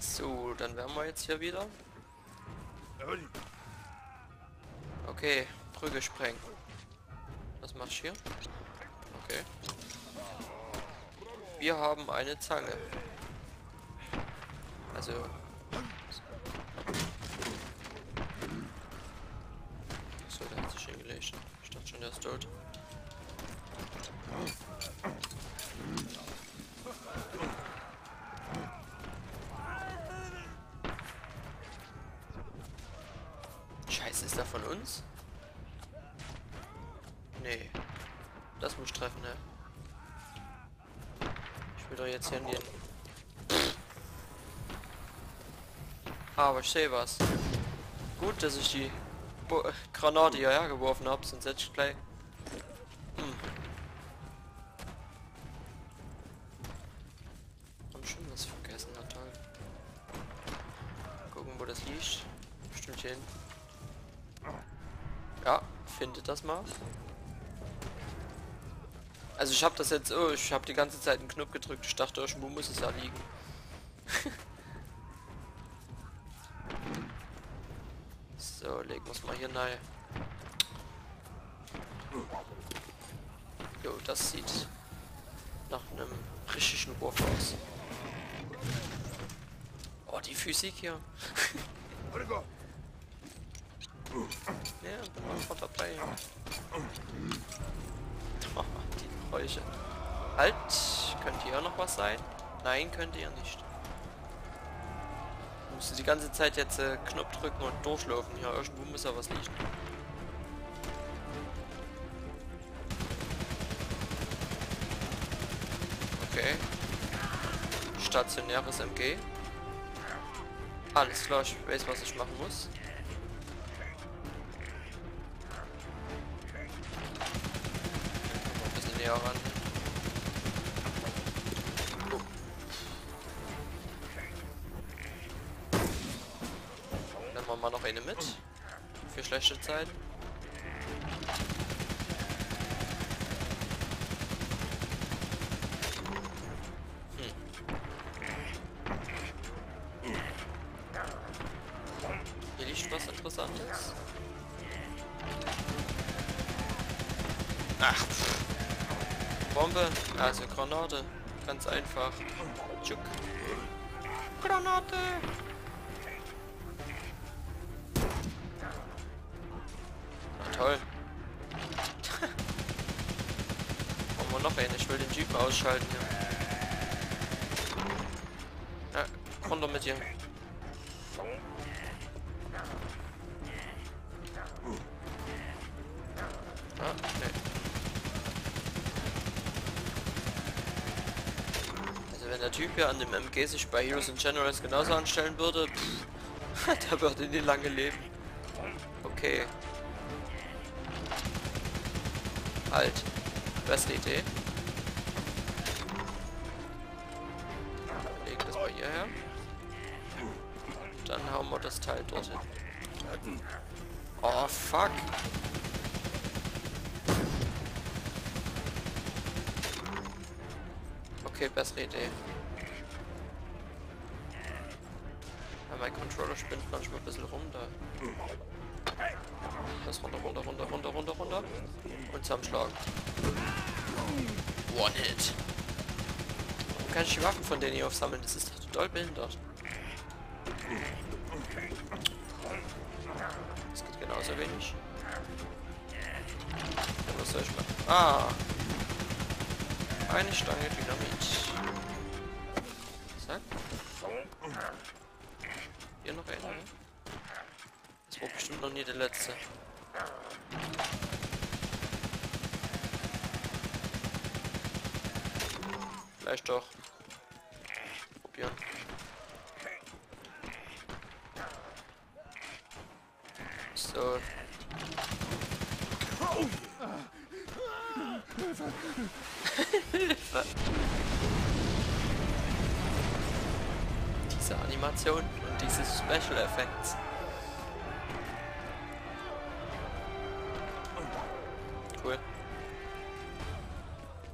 So, dann wären wir jetzt hier wieder. Okay, Brücke sprengen. Was machst du hier? Okay. Wir haben eine Zange. Also... So, der hat sich hingelegt. Ich dachte schon, der ist tot. Scheiße, ist der von uns? Nee. Das muss ich treffen, ne? Ich will doch jetzt hier in den... Aber ich sehe was. Gut, dass ich die Granate hierher geworfen habe, sonst hätte ich gleich... Hab schon was vergessen, na toll. Gucken, wo das liegt. Bestimmt hier hinten. Ja, findet das mal. Also ich habe das jetzt... Oh, ich habe die ganze Zeit einen Knopf gedrückt. Ich dachte, irgendwo muss es ja liegen. So, legen wir es mal hier rein. Jo, das sieht nach einem richtigen Wurf aus. Oh, die Physik hier. Ja, bin einfach dabei. Oh, die Geräusche. Halt, könnte hier noch was sein? Nein, könnte hier nicht. Musst du die ganze Zeit jetzt Knopf drücken und durchlaufen. Hier irgendwo muss ja was liegen. Okay. Stationäres MG. Alles klar, ich weiß, was ich machen muss. Ein bisschen näher ran. Oh. Nehmen wir mal noch eine mit. Für schlechte Zeiten. Hier liegt was Interessantes. Ach, pff. Bombe, also Granate. Ganz einfach. Tschuk. Granate! Na toll. Brauchen wir noch eine. Ich will den Jeep ausschalten hier. Ja, runter mit dir. Ah, nee. Also wenn der Typ hier an dem MG sich bei Heroes and Generals genauso anstellen würde, pff, der würde nie lange leben. Okay. Halt. Beste Idee. Legen das mal hierher. Dann hauen wir das Teil dorthin. Oh, fuck. Okay, bessere Idee. Ja, mein Controller spinnt manchmal ein bisschen rum da. Das runter, runter, runter, runter, runter, runter. Und zusammenschlagen. One Hit. Warum kann ich die Waffen von denen hier aufsammeln? Das ist doch total behindert. Das geht genauso wenig. Ja, was soll ich machen? Ah! Eine Stange Dynamit. Zack. Hier noch eine. Das war bestimmt noch nie der letzte. Vielleicht doch. Probieren. So. Hilfe. Diese Animation und diese Special Effects. Cool.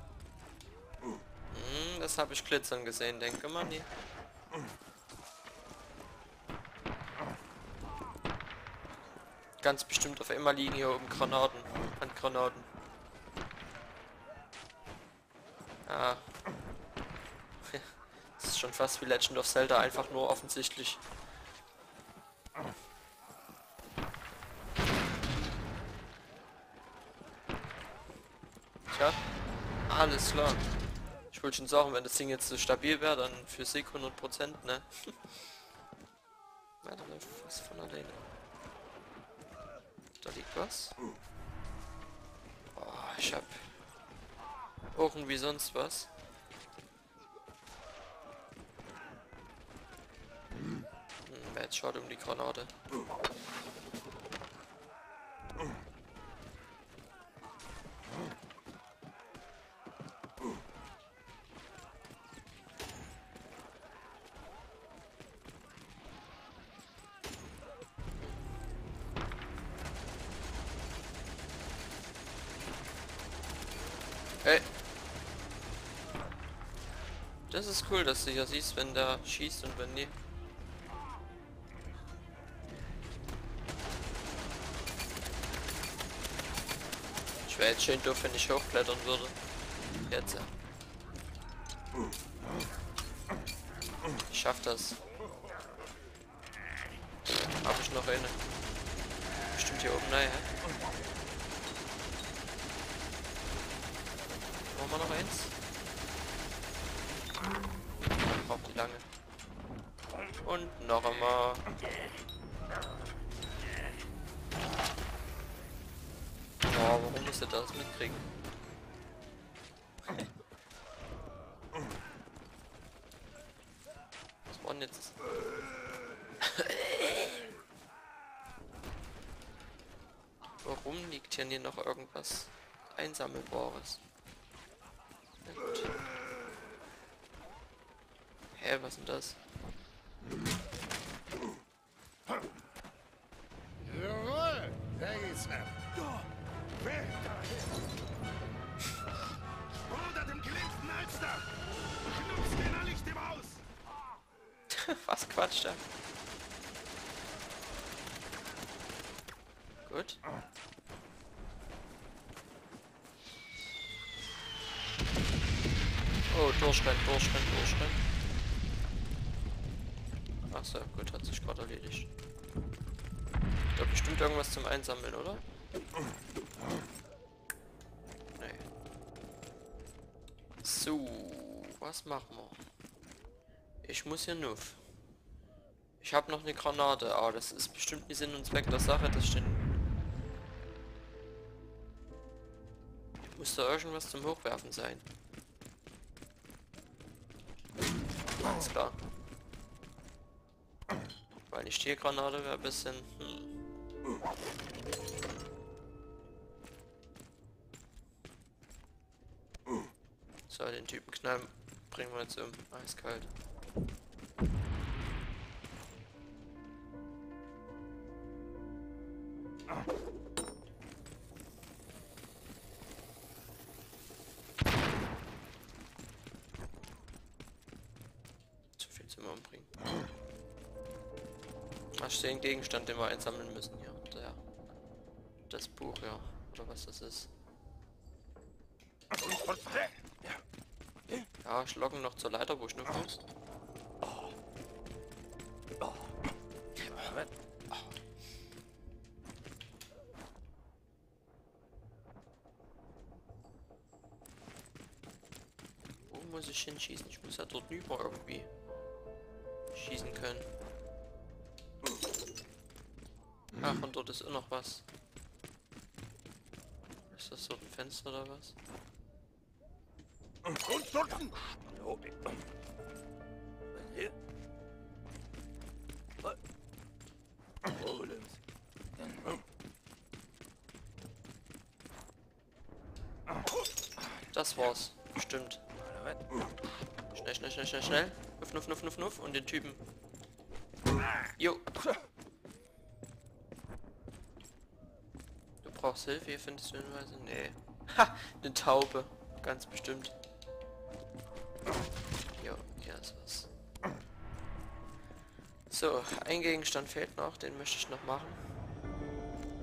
Das habe ich glitzern gesehen, denke man. Nee. Ganz bestimmt auf einmal liegen hier oben Granaten. Handgranaten. Ah. Das ist schon fast wie Legend of Zelda, einfach nur offensichtlich. Tja, alles klar. Ich wollte schon sagen, wenn das Ding jetzt so stabil wäre, dann Physik 100%, ne? Ja, da läuft was von alleine. Da liegt was. Oh, ich hab irgendwie sonst was. Wäre jetzt schade um die Granate. Hey. Das ist cool, dass du hier siehst, wenn der schießt und wenn nie. Ich wäre jetzt schön doof, wenn ich hochklettern würde. Jetzt. Ich schaff das. Hab ich noch eine? Bestimmt hier oben, naja. Machen wir noch eins? Braucht die lange. Und noch einmal. Oh, warum muss er das mitkriegen? Was war denn jetzt? Warum liegt hier noch irgendwas Einsammelbares? Na gut. Hä, was ist denn das? Jawohl, da geht's ab. Unter dem geliebten Alster! Knups den Licht im Haus! Was quatscht er? Gut. Oh, durchrennen. Achso, gut, hat sich gerade erledigt. Da bestimmt irgendwas zum Einsammeln, oder? Nee. So, was machen wir? Ich muss hier nur. Ich habe noch eine Granate, aber das ist bestimmt nicht Sinn und Zweck der Sache, das stimmt. Muss da irgendwas zum Hochwerfen sein. Alles klar. Weil die Stiergranate wäre ein bisschen... So, den Typen knallen bringen wir jetzt um. Eiskalt. Zu viel zum Umbringen. Hast du den Gegenstand, den wir einsammeln müssen hier? Der. Das Buch, ja. Oder was das ist. Ja, schlagen noch zur Leiter, wo ich nur muss. Wo muss ich hinschießen? Ich muss ja dort rüber irgendwie schießen können. Ach, und dort ist auch noch was. Ist das so ein Fenster oder was? Das war's. Stimmt. Schnell. Nuff. Und den Typen. Jo. Du brauchst Hilfe, hier findest du Hinweise? Nee. Ha! Eine Taube. Ganz bestimmt. Jo, hier ist was. So, ein Gegenstand fehlt noch, den möchte ich noch machen.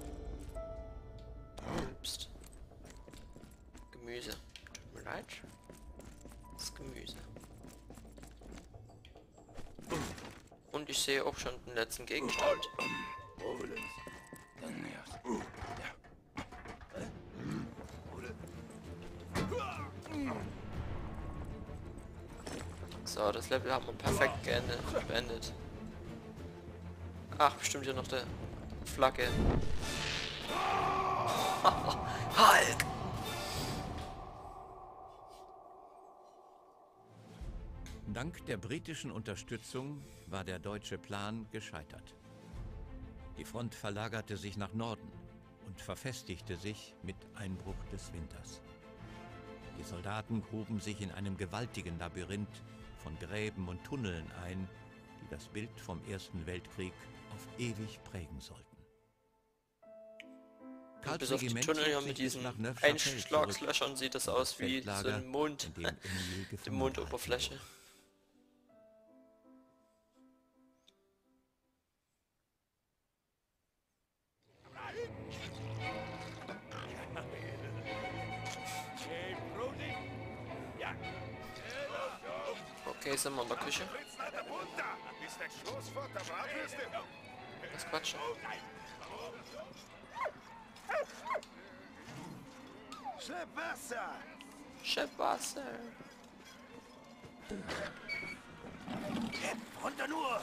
falsch. Das Gemüse. Und ich sehe auch schon den letzten Gegenstand. So, das Level haben wir perfekt beendet. Ach, bestimmt hier noch der Flagge. Hulk! Dank der britischen Unterstützung war der deutsche Plan gescheitert. Die Front verlagerte sich nach Norden und verfestigte sich mit Einbruch des Winters. Die Soldaten gruben sich in einem gewaltigen Labyrinth von Gräben und Tunneln ein, die das Bild vom Ersten Weltkrieg auf ewig prägen sollten. Bis auf die Tunnel hier mit diesen Einschlagslöchern sieht das aus wie so ein Mond, die Mondoberfläche. Okay, sind wir in der Küche. Das quatschen. Schleppwasser. Runter nur!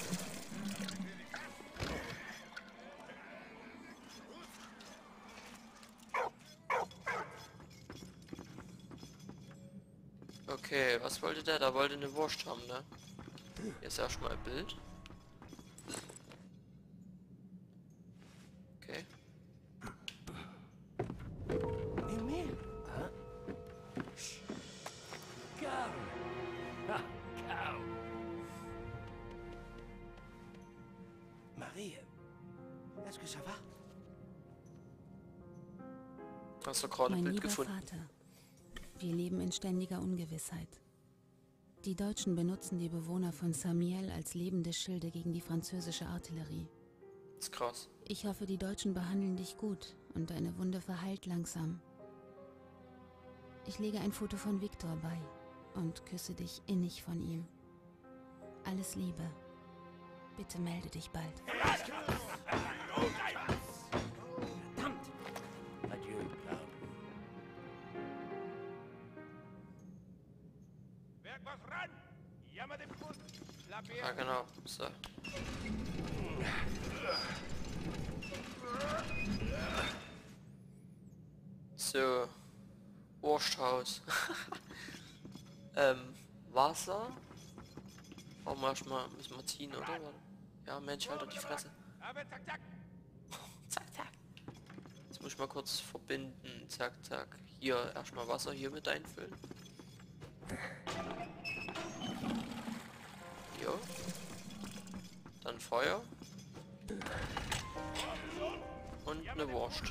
Okay, was wollte der? Da wollte eine Wurst haben, ne? Hier ist erstmal ein Bild. Okay. Emil! Marie, est-ce que ça va? Hast du gerade ein Mein Bild lieber gefunden? Vater, wir leben in ständiger Ungewissheit. Die Deutschen benutzen die Bewohner von Samiel als lebende Schilde gegen die französische Artillerie. Das ist krass. Ich hoffe, die Deutschen behandeln dich gut und deine Wunde verheilt langsam. Ich lege ein Foto von Viktor bei und küsse dich innig von ihm. Alles Liebe. Bitte melde dich bald. Verdammt! Adieu, Cloud. Werk was ran! Jammer den Fuß! Ah, genau. So. So. Wursthaus. Wasser. Warum erstmal müssen wir ziehen, oder? Ja, Mensch, halt doch die Fresse. Zack, zack. Jetzt muss ich mal kurz verbinden. Zack, zack. Hier erstmal Wasser hier mit einfüllen. Jo. Dann Feuer. Und eine Wurst.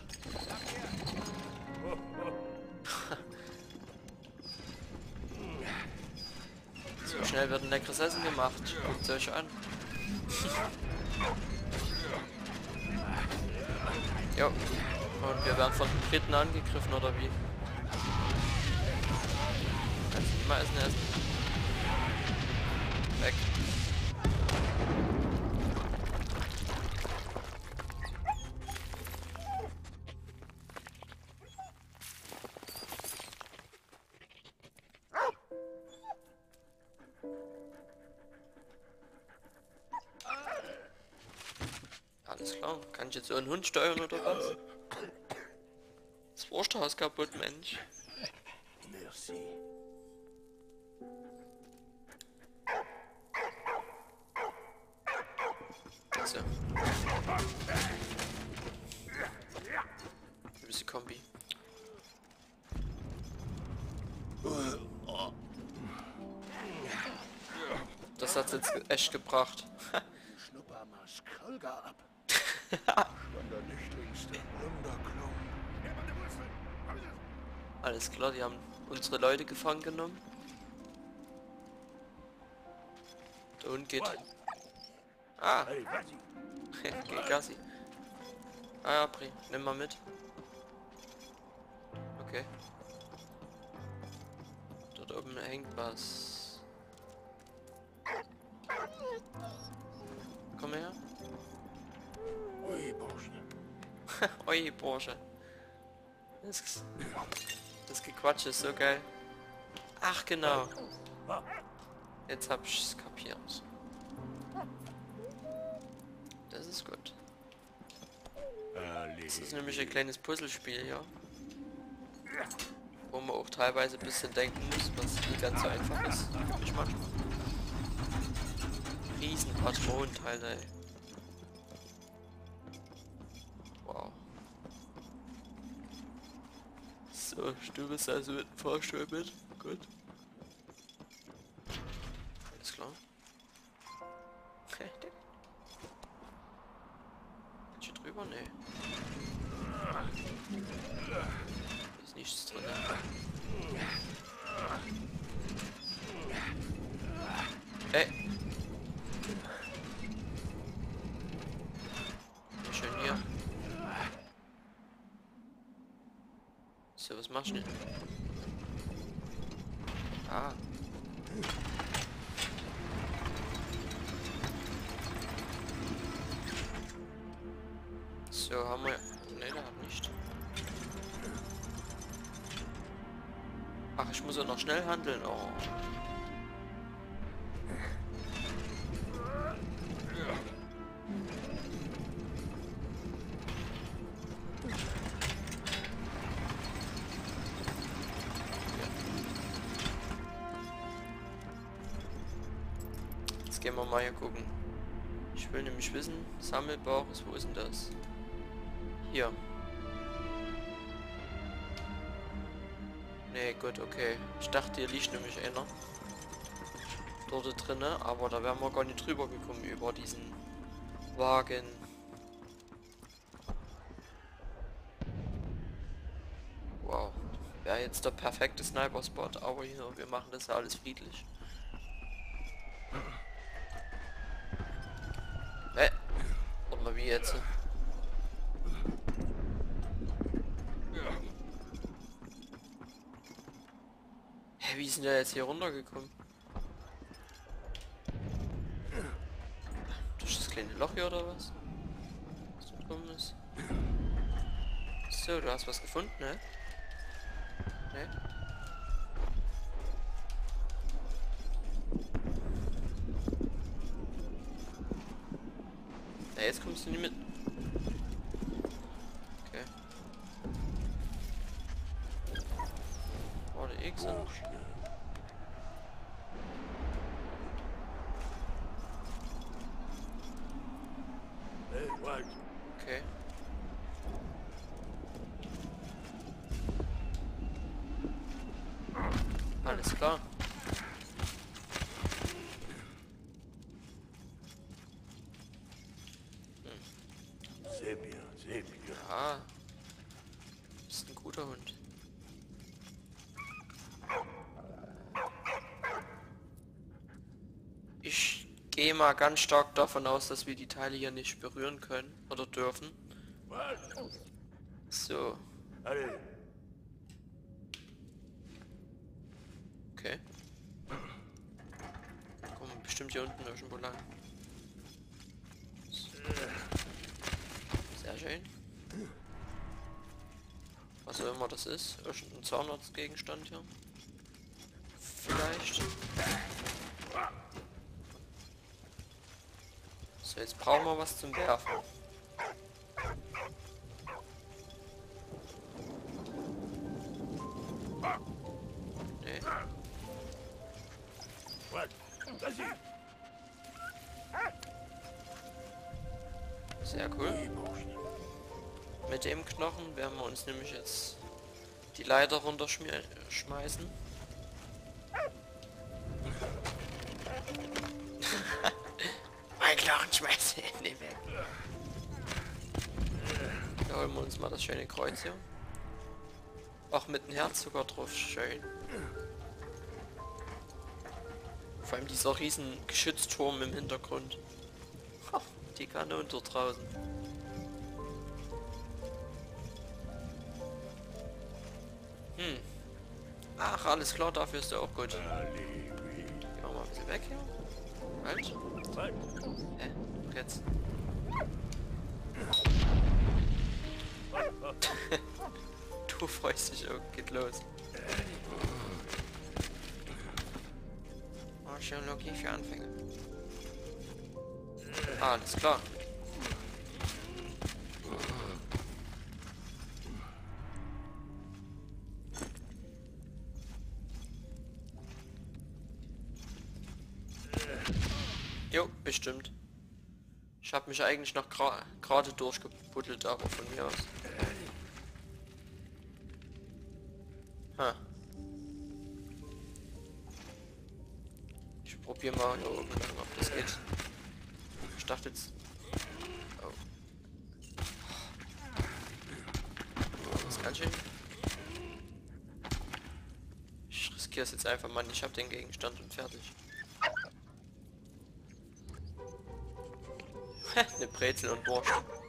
So schnell wird ein leckeres Essen gemacht. Guckt es euch an. Jo. Und wir werden von den Briten angegriffen, oder wie? Kannst du nicht mal essen. Weg. Alles klar. Kann ich jetzt so einen Hund steuern oder was? Das Wursthaus kaputt, Mensch. Merci. So. Ein bisschen Kombi. Das hat's jetzt echt gebracht. Schnuppermarsch Krölger ab. Von der nichtigste Wunderklump. Alles klar, die haben unsere Leute gefangen genommen. Der Hund geht. Ah, Hey, Gassi. geht Gassi. Ah ja, Pri, nimm mal mit. Okay. unten hängt was. Komm her. Ui, Bursche. Oi, Bursche. Das Gequatsch ist so geil. Ach, genau. Jetzt hab ich's kapiert. Das ist gut. Das ist nämlich ein kleines Puzzlespiel hier. Wo man auch teilweise ein bisschen denken muss, was nicht ganz so einfach ist. Ich manchmal. Riesen Patronenteile, ey. Wow. So, du bist also mit dem Fahrstuhl mit. Gut. Alles klar. Hier drüber? Nee. Ist nichts drin. Ey! Schön hier. So, was machst du denn? Ah. So, haben wir... Ne, der hat nicht. Ach, ich muss auch noch schnell handeln. Oh. Jetzt gehen wir mal hier gucken. Ich will nämlich wissen, Sammelbares, wo ist denn das? Hier. Nee, gut, okay. Ich dachte, hier liegt nämlich einer. Dort drinne, aber da wären wir gar nicht drüber gekommen über diesen Wagen. Wow. Wäre jetzt der perfekte Sniper-Spot, aber hier, wir machen das ja alles friedlich. Warte mal, wie jetzt? Hä, wie ist denn der jetzt hier runtergekommen? Durch das kleine Loch hier oder was? Was da drum ist? So, du hast was gefunden, ne? Ne? Ja, jetzt kommst du nicht mit. Okay. Oh, der X. Okay. Alles klar. Sepia, Sepia. Ja. Ist ein guter Hund. Ich gehe mal ganz stark davon aus, dass wir die Teile hier nicht berühren können oder dürfen. So. Okay. Kommen bestimmt hier unten irgendwo lang. Sehr schön. Was auch immer das ist. Irgendein Zahnarztgegenstand hier. Vielleicht. So, jetzt brauchen wir was zum Werfen. Nee. Sehr cool. Mit dem Knochen werden wir uns nämlich jetzt die Leiter runterschmeißen. Mein Knochen schmeißen in den weg. Da holen wir uns mal das schöne Kreuz hier. Auch mit einem Herz sogar drauf. Schön. Vor allem dieser riesen Geschützturm im Hintergrund. Die Kanone dort draußen. Ach, alles klar, dafür ist er auch gut. Gehen wir mal ein bisschen weg hier. Halt. Hä? Jetzt. Du freust dich, oh, geht los. Archäologie für Anfänger. Alles klar. Jo, bestimmt. Ich habe mich eigentlich noch gerade durchgebuddelt, aber von mir aus. Ha. Ich probiere mal hier oben lang, ob das geht. Ich dachte jetzt... Oh. Das ist ganz schön... Ich riskiere es jetzt einfach mal. Ich habe den Gegenstand und fertig. Eine Brezel und Wurst.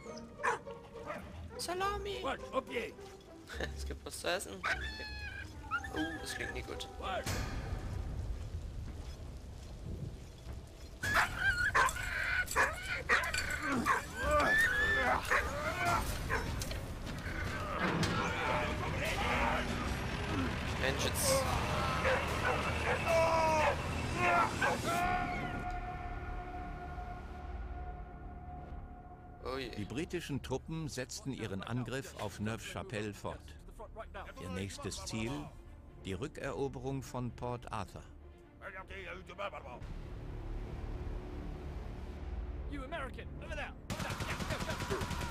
Salami! Es gibt was zu essen. Okay. Das klingt nicht gut. Mensch, jetzt... Oh je. Die britischen Truppen setzten ihren Angriff auf Neuf-Chapelle fort. Ihr nächstes Ziel, die Rückeroberung von Port Arthur. You American, over there.